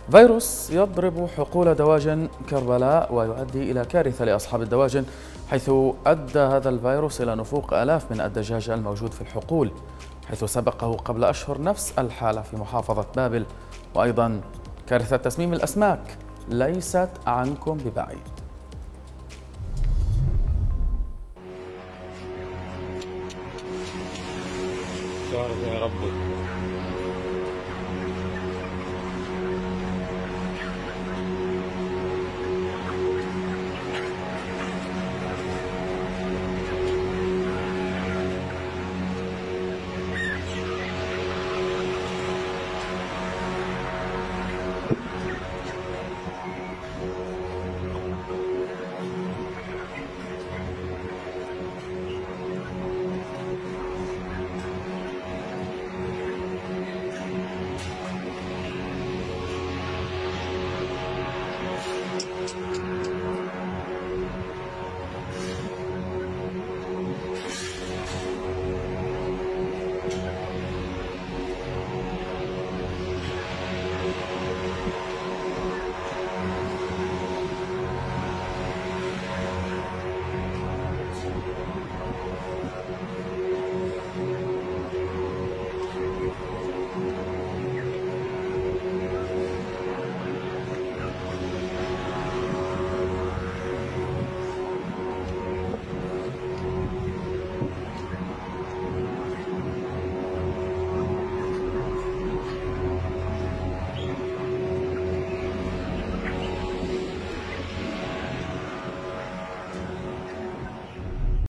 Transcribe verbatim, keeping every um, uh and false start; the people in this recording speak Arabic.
فيروس يضرب حقول دواجن كربلاء ويؤدي إلى كارثة لأصحاب الدواجن، حيث أدى هذا الفيروس إلى نفوق آلاف من الدجاج الموجود في الحقول، حيث سبقه قبل أشهر نفس الحالة في محافظة بابل. وأيضا كارثة تسميم الأسماك ليست عنكم ببعيد. يا رب.